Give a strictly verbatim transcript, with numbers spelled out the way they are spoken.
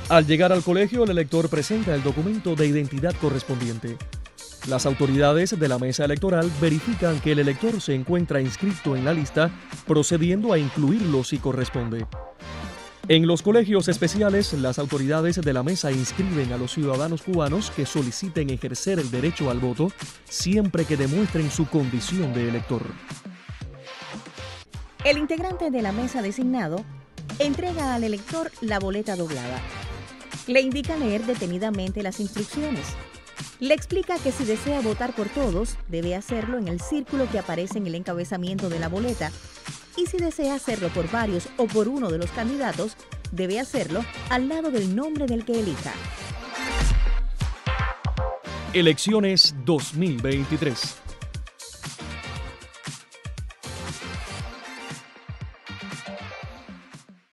Al llegar al colegio, el elector presenta el documento de identidad correspondiente. Las autoridades de la mesa electoral verifican que el elector se encuentra inscrito en la lista, procediendo a incluirlo si corresponde. En los colegios especiales, las autoridades de la mesa inscriben a los ciudadanos cubanos que soliciten ejercer el derecho al voto, siempre que demuestren su condición de elector. El integrante de la mesa designado entrega al elector la boleta doblada. Le indica leer detenidamente las instrucciones. Le explica que si desea votar por todos, debe hacerlo en el círculo que aparece en el encabezamiento de la boleta. Y si desea hacerlo por varios o por uno de los candidatos, debe hacerlo al lado del nombre del que elija. Elecciones dos mil veintitrés.